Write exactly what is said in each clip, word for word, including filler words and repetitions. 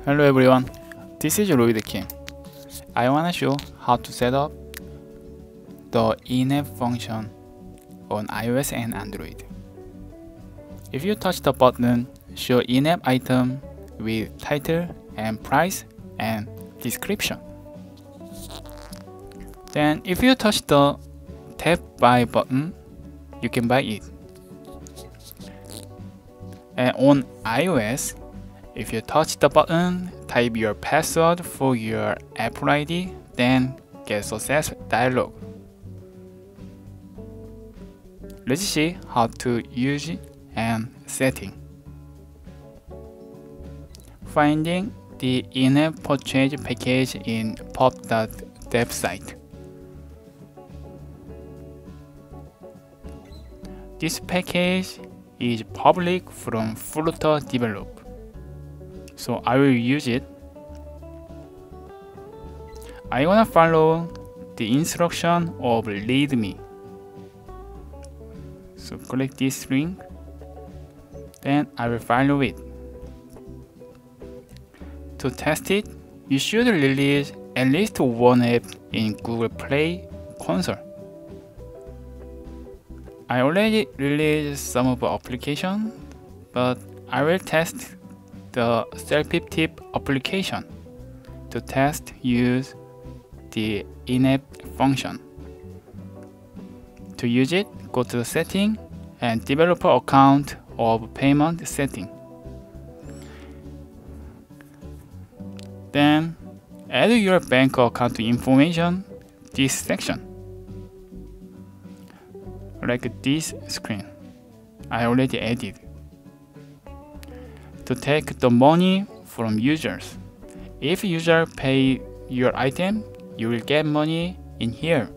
Hello everyone, this is Lloyd Kim. I wanna show how to set up the in-app function on iOS and Android. If you touch the button Show in-app item with title and price and description, then if you touch the Tap Buy button, you can buy it. And on iOS, if you touch the button, type your password for your Apple I D, then get success dialog. Let's see how to use it and setting. Finding the in-app purchase package in pub dot dev site. This package is public from Flutter develop, so I will use it. I wanna follow the instruction of readme. So click this link, then I will follow it. To test it, you should release at least one app in Google Play console. I already released some of the application, but I will test the selfie tip application to test use the in-app function. To use it, go to the setting and developer account of payment setting. Then add your bank account information this section. Like this screen, I already added. To take the money from users. If user pay your item, you will get money in here.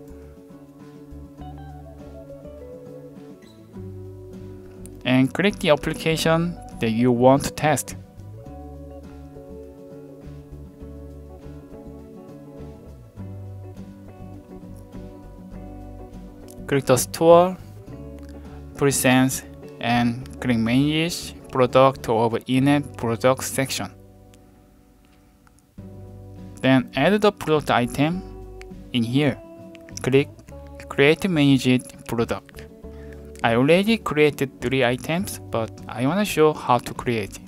And click the application that you want to test. Click the store, presence, and click manage product of in-app product section. Then add the product item in here. Click create managed product. I already created three items, but I want to show how to create.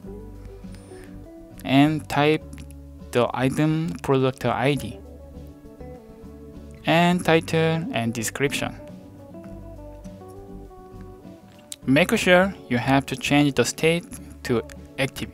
And type the item product I D and title and description. Make sure you have to change the state to active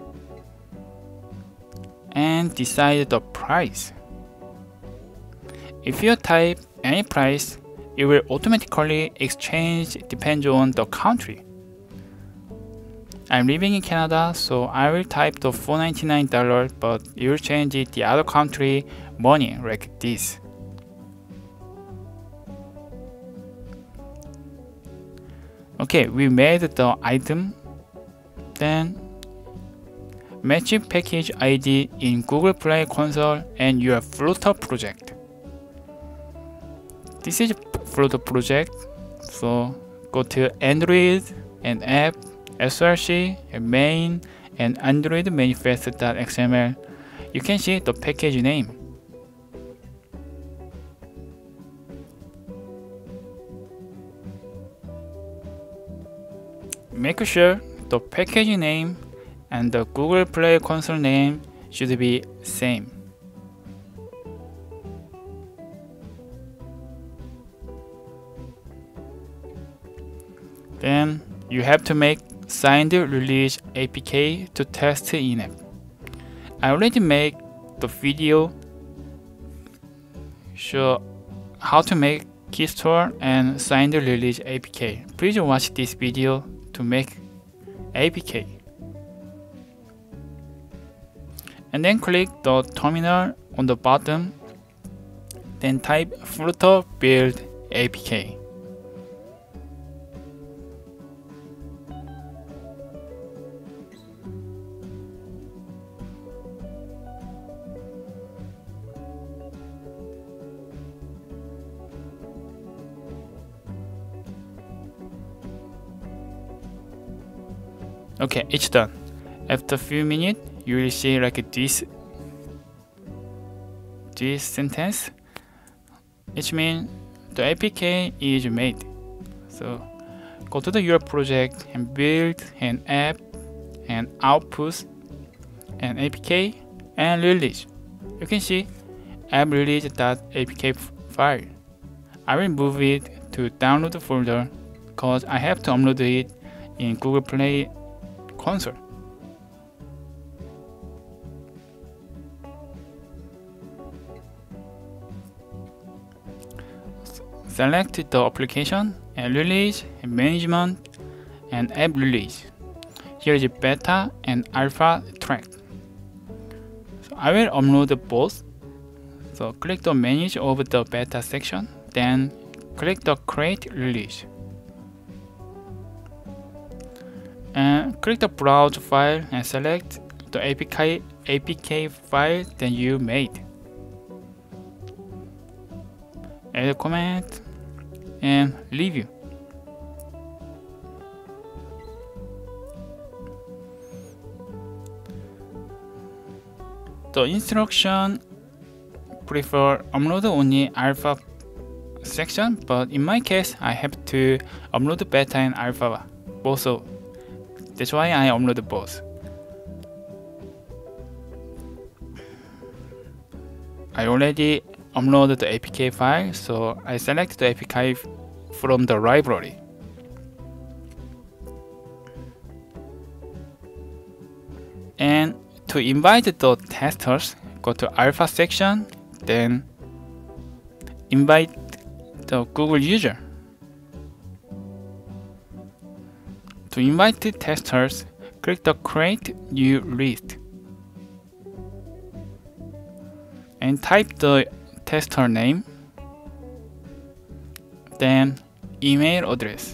and decide the price. If you type any price, it will automatically exchange depends on the country. I'm living in Canada, so I will type the four ninety-nine dollars, but it will change it the other country money like this. Okay, we made the item. Then match package I D in Google Play console and your Flutter project. This is Flutter project, so go to Android and app, src, and main, and android manifest dot x m l. You can see the package name. Make sure the package name and the Google Play console name should be same. Then you have to make signed release A P K to test in-app. I already made the video show how to make key store and signed release A P K. Please watch this video to make A P K. And then click the terminal on the bottom, then type Flutter build A P K. Okay, it's done. After a few minutes, you will see like this this sentence. It means the A P K is made. So go to the your project and build an app and output an A P K and release. You can see app release.apk file. I will move it to download folder because I have to upload it in Google Play console. Select the application and release and management and app release. Here is beta and alpha track. So I will upload both. So click the manage over the beta section, then click the create release. And click the browse file and select the A P K, A P K file that you made. Add a comment and review. The instruction prefer upload only alpha section, but in my case I have to upload beta and alpha both. So that's why I upload both. I already uploaded the A P K file, so I select the A P K from the library. And to invite the testers, go to alpha section, then invite the Google user. To invite the testers, click the create new list and type the tester name, then email address.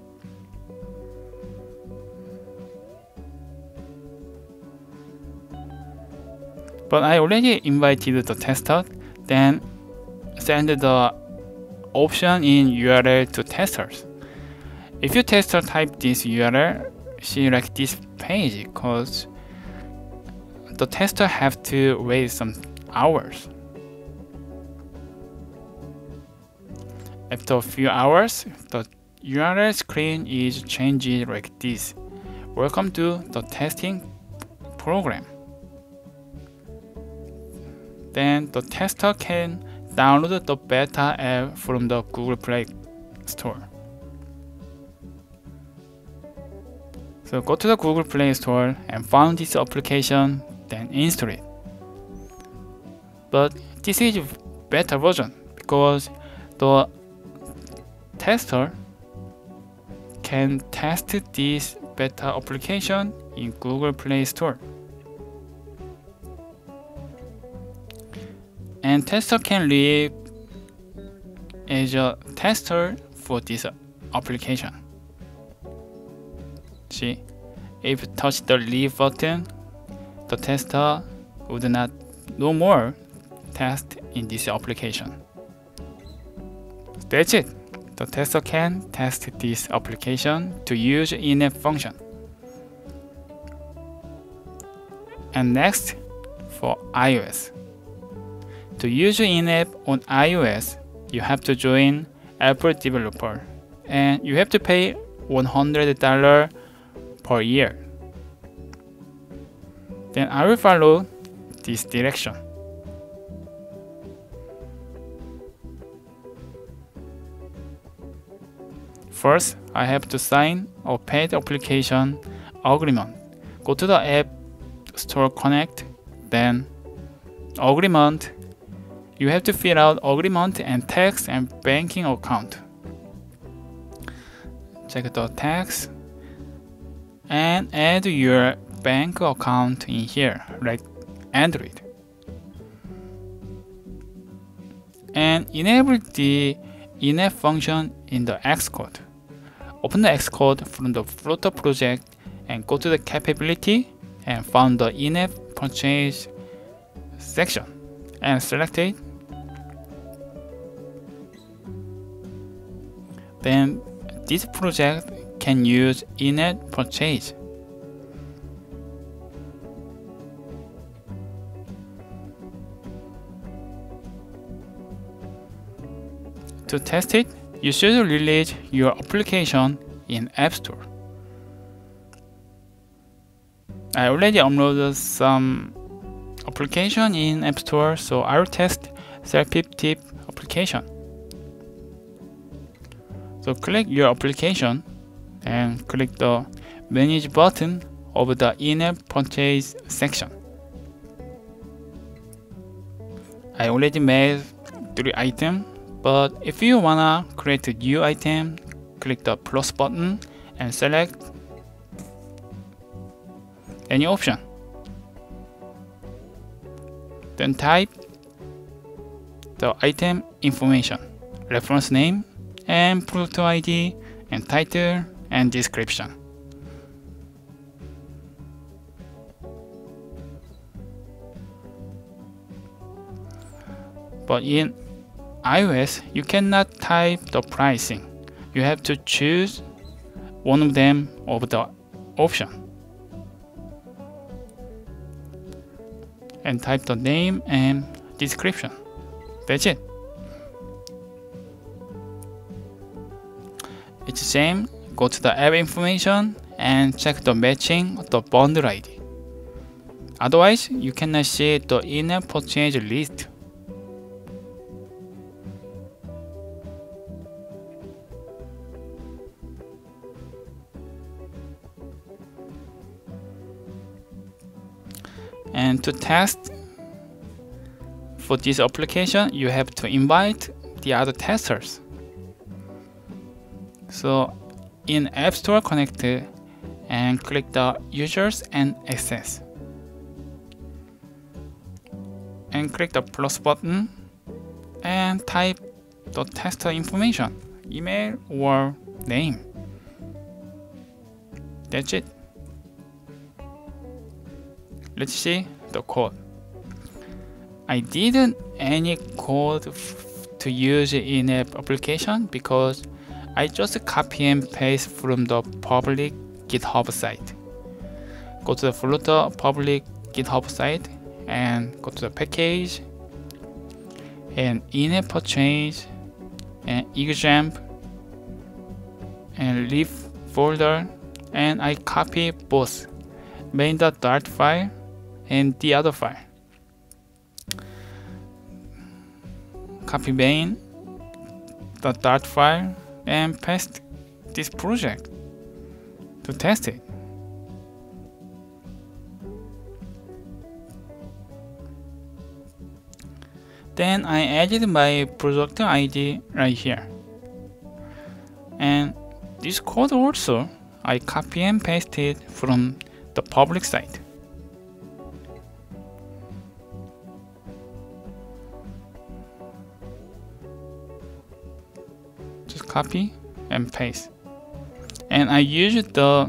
But I already invited the tester, then send the option in U R L to testers. If your tester type this U R L, see like this page, because the tester have to wait some hours. After a few hours, the U R L screen is changed like this. Welcome to the testing program. Then the tester can download the beta app from the Google Play Store. So go to the Google Play Store and find this application, then install it. But this is a beta version because the tester can test this beta application in Google Play Store. And tester can live as a tester for this application. See, if you touch the leave button, the tester would not no more test in this application. That's it. The tester can test this application to use in-app function. And next, for iOS. To use in-app on iOS, you have to join Apple Developer, and you have to pay one hundred dollars per year. Then I will follow this direction. First, I have to sign a paid application agreement. Go to the App Store Connect, then Agreement. You have to fill out agreement and tax and banking account. Check the tax and add your bank account in here, like Android. And enable the in-app function in the Xcode. Open the Xcode from the Flutter project and go to the capability and find the in-app purchase section and select it. Then this project can use in-app purchase. To test it, you should release your application in App Store. I already uploaded some application in App Store, so I will test self-tip application. So click your application and click the Manage button of the in-app purchase section. I already made three items, but if you wanna create a new item, click the plus button and select any option. Then type the item information, reference name and product I D and title and description. But in iOS, you cannot type the pricing. You have to choose one of them of the option and type the name and description. That's it. It's the same. Go to the app information and check the matching of the bundle I D. Otherwise, you cannot see the in-app purchase list. And to test for this application, you have to invite the other testers. So in App Store Connect and click the Users and Access. And click the plus button and type the tester information, email or name. That's it. Let's see the code. I didn't any code to use in-app application because I just copy and paste from the public GitHub site. Go to the Flutter public GitHub site and go to the package and in-app purchase and example and leave folder, and I copy both main.dart file and the other file. Copy main the dart file and paste this project to test it. Then I added my product I D right here. And this code also I copy and paste it from the public site. Just copy and paste. And I use the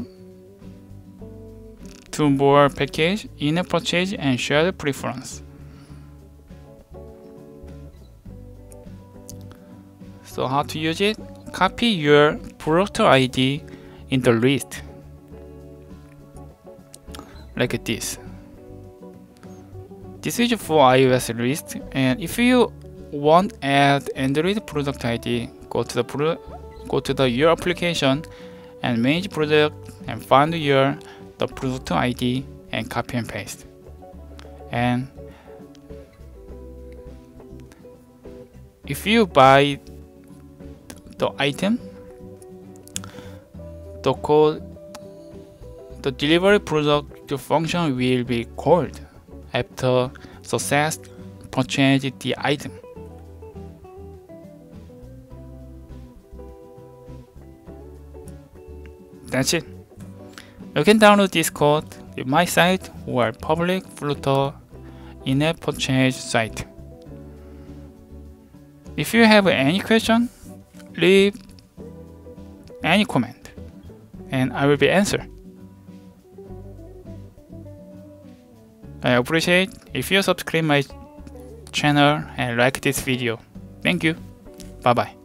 two more package, in-app purchase and shared preference. So how to use it? Copy your product I D in the list like this. This is for iOS list, and if you want add Android product I D, go to the pro go to the your application and manage product and find your the product I D and copy and paste. And if you buy the item, the code, the delivery product function will be called after success purchase the item. That's it. You can download this code in my site or public Flutter in-app purchase site. If you have any question, leave any comment and I will be answered. I appreciate if you subscribe my channel and like this video. Thank you. Bye bye.